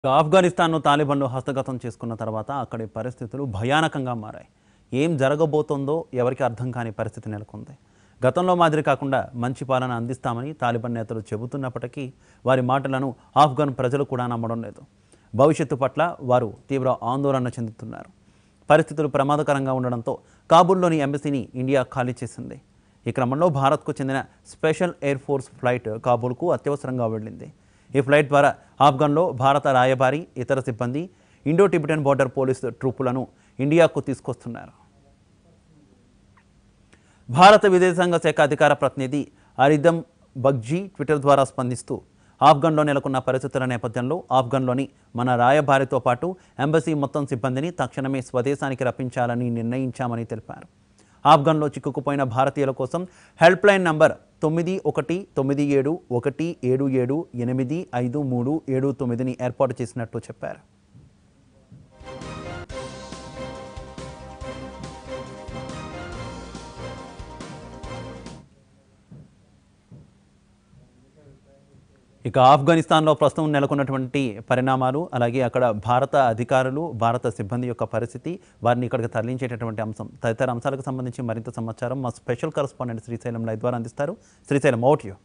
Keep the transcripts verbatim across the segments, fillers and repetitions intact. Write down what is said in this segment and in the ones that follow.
ఆఫ్ఘనిస్తాన్ను తాలిబాన్లు హస్తగతం చేసుకున్న తర్వాత అక్కడి పరిస్థితులు భయానకంగా మారాయి. ఏం జరగబోతోందో ఎవరికి అర్థం కాని పరిస్థితి నెలకొంది. గతంలో మాదిరి కాకుండా మంచి పాలన అందిస్తామని తాలిబాన్ నేతలు చెబుతున్నప్పటికీ వారి మాటలను ఆఫ్ఘన్ ప్రజలు కూడా నమ్మడం లేదు. భవిష్యత్తు పట్ల వారు తీవ్ర ఆందోళన చెందుతున్నారు. పరిస్థితులు ప్రమాదకరంగా ఉండడంతో కాబూల్లోని ఎంబసీని ఇండియా ఖాళీ చేసింది. ఈ క్రమంలో భారత్కు చెందిన స్పెషల్ ఎయిర్ ఫోర్స్ ఫ్లైట్ కాబూల్కు అత్యవసరంగా వెళ్ళింది. ఈ ఫ్లైట్ ద్వారా ఆఫ్ఘన్లో భారత రాయబారి, ఇతర సిబ్బంది, ఇండో టిబెటన్ బోర్డర్ పోలీసు ట్రూపులను ఇండియాకు తీసుకొస్తున్నారు. భారత విదేశాంగ శాఖ అధికార ప్రతినిధి అరిదమ్ బగ్జీ ట్విట్టర్ ద్వారా స్పందిస్తూ ఆఫ్ఘన్లో నెలకొన్న పరిస్థితుల నేపథ్యంలో ఆఫ్ఘన్లోని మన రాయబారితో పాటు ఎంబసీ మొత్తం సిబ్బందిని తక్షణమే స్వదేశానికి రప్పించాలని నిర్ణయించామని తెలిపారు. ఆఫ్ఘన్లో చిక్కుకుపోయిన భారతీయుల కోసం హెల్ప్ లైన్ నంబర్ తొమ్మిది ఒకటి తొమ్మిది ఏడు ఒకటి ఏడు ఏడు ఎనిమిది ఐదు మూడు ఏడు తొమ్మిదిని ఏర్పాటు చేసినట్లు చెప్పారు. ఇక ఆఫ్ఘనిస్తాన్లో ప్రస్తుతం నెలకొన్నటువంటి పరిణామాలు, అలాగే అక్కడ భారత అధికారులు, భారత సిబ్బంది యొక్క పరిస్థితి, వారిని ఇక్కడికి తరలించేటటువంటి అంశం తదితర అంశాలకు సంబంధించి మరింత సమాచారం మా స్పెషల్ కరెస్పాండెంట్ శ్రీశైలం లైవ్ ద్వారా అందిస్తారు. Srisailam, over to you.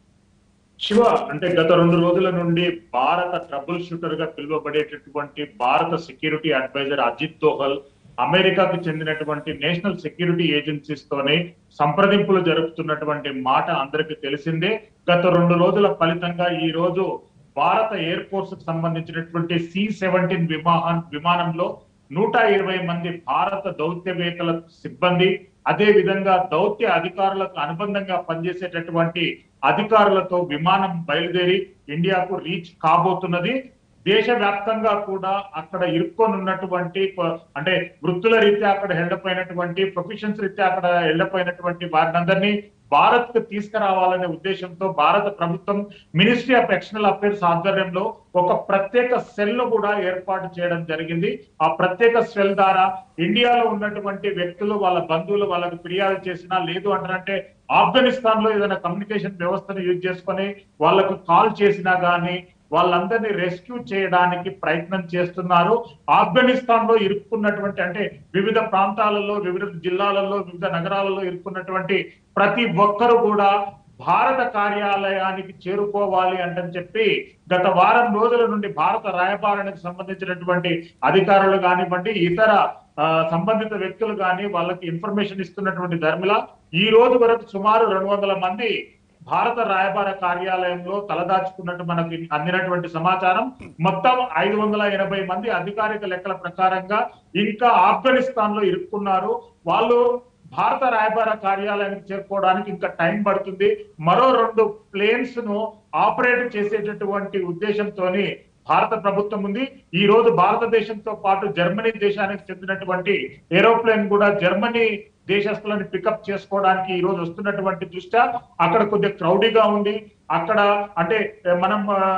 Shiva, అంటే గత రెండు రోజుల నుండి భారత ట్రబుల్ షూటర్ గా పిలువబడేటటువంటి భారత సెక్యూరిటీ అడ్వైజర్ అజిత్ దోహల్ అమెరికాకు చెందినటువంటి నేషనల్ సెక్యూరిటీ ఏజెన్సీస్ తోనే సంప్రదింపులు జరుపుతున్నటువంటి మాట అందరికీ తెలిసిందే. గత రెండు రోజుల ఫలితంగా ఈ రోజు భారత ఎయిర్ ఫోర్స్ కు సంబంధించినటువంటి సి సెవెంటీన్ విమాన విమానంలో నూట ఇరవై మంది భారత దౌత్యవేత్తల సిబ్బంది, అదే విధంగా దౌత్య అధికారులకు అనుబంధంగా పనిచేసేటటువంటి అధికారులతో విమానం బయలుదేరి ఇండియాకు రీచ్ కాబోతున్నది. దేశవ్యాప్తంగా కూడా అక్కడ ఇరుక్కొని ఉన్నటువంటి, అంటే వృత్తుల రీత్యా అక్కడ హెల్డపోయినటువంటి, ప్రొఫెషన్స్ రీత్యా అక్కడ హెల్డపోయినటువంటి వారిని అందరినీ భారత్ కు తీసుకురావాలనే ఉద్దేశంతో భారత ప్రభుత్వం మినిస్ట్రీ ఆఫ్ ఎక్స్టర్నల్ అఫైర్స్ ఆధ్వర్యంలో ఒక ప్రత్యేక సెల్ ను కూడా ఏర్పాటు చేయడం జరిగింది. ఆ ప్రత్యేక సెల్ ద్వారా ఇండియాలో ఉన్నటువంటి వ్యక్తులు, వాళ్ళ బంధువులు వాళ్ళకు ఫిర్యాదు చేసినా, లేదు అంటారంటే ఆఫ్ఘనిస్తాన్ లో ఏదైనా కమ్యూనికేషన్ వ్యవస్థను యూజ్ చేసుకొని వాళ్ళకు కాల్ చేసినా గానీ వాళ్ళందరినీ రెస్క్యూ చేయడానికి ప్రయత్నం చేస్తున్నారు. ఆఫ్ఘనిస్తాన్ లో ఇరుక్కున్నటువంటి, అంటే వివిధ ప్రాంతాలలో, వివిధ జిల్లాలలో, వివిధ నగరాలలో ఇరుక్కున్నటువంటి ప్రతి ఒక్కరు కూడా భారత కార్యాలయానికి చేరుకోవాలి అంటని చెప్పి గత వారం రోజుల నుండి భారత రాయబారానికి సంబంధించినటువంటి అధికారులు కానివ్వండి, ఇతర సంబంధిత వ్యక్తులు కానీ వాళ్ళకి ఇన్ఫర్మేషన్ ఇస్తున్నటువంటి ధర్మిల ఈ రోజు వరకు సుమారు రెండు వందల మంది భారత రాయబార కార్యాలయంలో తలదాచుకున్నట్టు మనకు అందినటువంటి సమాచారం. మొత్తం ఐదు వందల ఎనభై మంది అధికారిక లెక్కల ప్రకారంగా ఇంకా ఆఫ్ఘనిస్తాన్ లో ఇరుక్కున్నారు. వాళ్ళు భారత రాయబార కార్యాలయానికి చేరుకోవడానికి ఇంకా టైం పడుతుంది. మరో రెండు ప్లేన్స్ ను ఆపరేట్ చేసేటటువంటి ఉద్దేశంతోని భారత ప్రభుత్వం ఉంది. ఈ రోజు భారతదేశంతో పాటు జర్మనీ దేశానికి చెందినటువంటి ఏరోప్లేన్ కూడా జర్మనీ దేశస్తులను పికప్ చేసుకోవడానికి ఈ రోజు వస్తున్నటువంటి దృష్ట్యా అక్కడ కొద్దిగా క్రౌడీగా ఉంది. అక్కడ అంటే మనం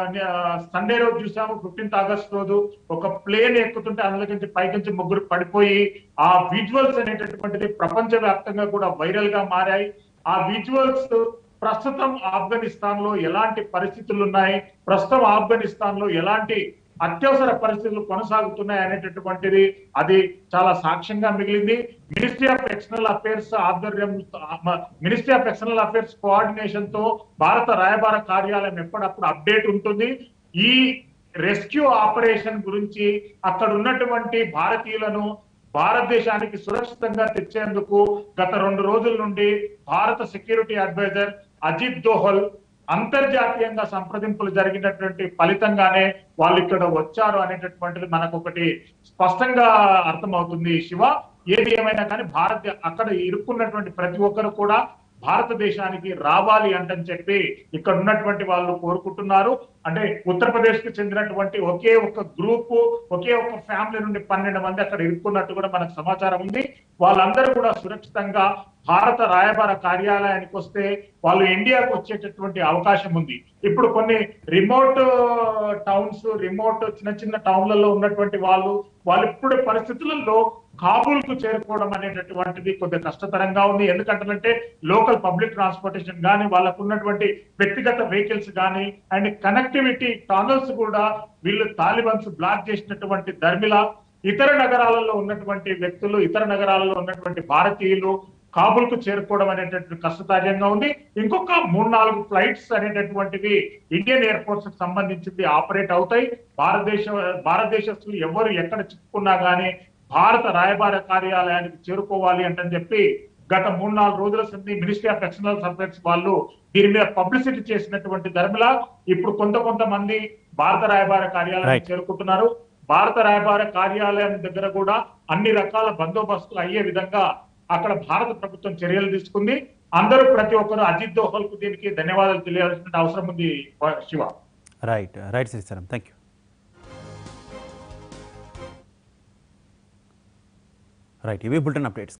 సండే రోజు చూసాము, ఫిఫ్టీన్త్ ఆగస్ట్ రోజు ఒక ప్లేన్ ఎక్కుతుంటే అందులోకి పైకించి ముగ్గురు పడిపోయి ఆ విజువల్స్ అనేటటువంటిది ప్రపంచ వ్యాప్తంగా కూడా వైరల్ గా మారాయి. ఆ విజువల్స్ ప్రస్తుతం ఆఫ్ఘనిస్తాన్ లో ఎలాంటి పరిస్థితులు ఉన్నాయి, ప్రస్తుతం ఆఫ్ఘనిస్తాన్ లో ఎలాంటి అత్యవసర పరిస్థితులు కొనసాగుతున్నాయి అనేటటువంటిది అది చాలా సాక్ష్యంగా మిగిలింది. మినిస్ట్రీ ఆఫ్ ఎక్స్టర్నల్ అఫైర్స్ ఆధ్వర్యం, ministry of external affairs coordination తో భారత రాయబార కార్యాలయం ఎప్పటికప్పుడు అప్డేట్ ఉంటుంది. ఈ రెస్క్యూ ఆపరేషన్ గురించి అక్కడ ఉన్నటువంటి భారతీయులను భారతదేశానికి సురక్షితంగా తెచ్చేందుకు గత రెండు రోజుల నుండి భారత సెక్యూరిటీ అడ్వైజర్ అజిత్ దోహల్ అంతర్జాతీయంగా సంప్రదింపులు జరిగినటువంటి ఫలితంగానే వాళ్ళు ఇక్కడ వచ్చారు అనేటటువంటిది మనకు ఒకటి స్పష్టంగా అర్థమవుతుంది. శివ, ఏది ఏమైనా కానీ భారత అక్కడ ఇరుక్కున్నటువంటి ప్రతి ఒక్కరు కూడా భారతదేశానికి రావాలి అంటని చెప్పి ఇక్కడ ఉన్నటువంటి వాళ్ళు కోరుకుంటున్నారు. అంటే ఉత్తరప్రదేశ్ కి చెందినటువంటి ఒకే ఒక గ్రూపు, ఒకే ఒక ఫ్యామిలీ నుండి పన్నెండు మంది అక్కడ ఇరుక్కున్నట్టు కూడా మనకు సమాచారం ఉంది. వాళ్ళందరూ కూడా సురక్షితంగా భారత రాయబార కార్యాలయానికి వస్తే వాళ్ళు ఇండియాకు వచ్చేటటువంటి అవకాశం ఉంది. ఇప్పుడు కొన్ని రిమోట్ టౌన్స్, రిమోట్ చిన్న చిన్న టౌన్లలో ఉన్నటువంటి వాళ్ళు వాళ్ళు ఇప్పుడు పరిస్థితులలో కాబూల్ కు చేరుకోవడం అనేటటువంటిది కొద్దిగా కష్టతరంగా ఉంది. ఎందుకంటే లోకల్ పబ్లిక్ ట్రాన్స్పోర్టేషన్ కానీ, వాళ్ళకు ఉన్నటువంటి వ్యక్తిగత వెహికల్స్ కానీ అండ్ కనెక్టివిటీ టనల్స్ కూడా వీళ్ళు తాలిబాన్స్ బ్లాక్ చేసినటువంటి దర్మిలా ఇతర నగరాలలో ఉన్నటువంటి వ్యక్తులు, ఇతర నగరాలలో ఉన్నటువంటి భారతీయులు కాబుల్ కు చేరుకోవడం అనేటటువంటి కష్టతరంగా ఉంది. ఇంకొక మూడు నాలుగు ఫ్లైట్స్ అనేటటువంటివి ఇండియన్ ఎయిర్ ఫోర్స్ కు సంబంధించింది ఆపరేట్ అవుతాయి. భారతదేశ భారతదేశస్తులు ఎవరు ఎక్కడ చిక్కుకున్నా గానీ భారత రాయబార కార్యాలయానికి చేరుకోవాలి అంటని చెప్పి గత మూడు నాలుగు రోజుల సంది మినిస్ట్రీ ఆఫ్ ఎక్స్టర్నల్ అఫైర్స్ వాళ్ళు దీని మీద పబ్లిసిటీ చేసినటువంటి ధర్మిలా ఇప్పుడు కొంత కొంతమంది భారత రాయబార కార్యాలయానికి చేరుకుంటున్నారు. భారత రాయబార కార్యాలయం దగ్గర కూడా అన్ని రకాల బందోబస్తులు అయ్యే విధంగా అక్కడ భారత ప్రభుత్వం చర్యలు తీసుకుంది. అందరూ ప్రతి ఒక్కరు అజిత్ దోహల్ కు దీనికి ధన్యవాదాలు తెలియాల్సిన అవసరం ఉంది. శివ రైట్ రైట్ శ్రీశరం, థ్యాంక్ యూ. రైట్, ఇవి బులెటిన్ అప్డేట్స్.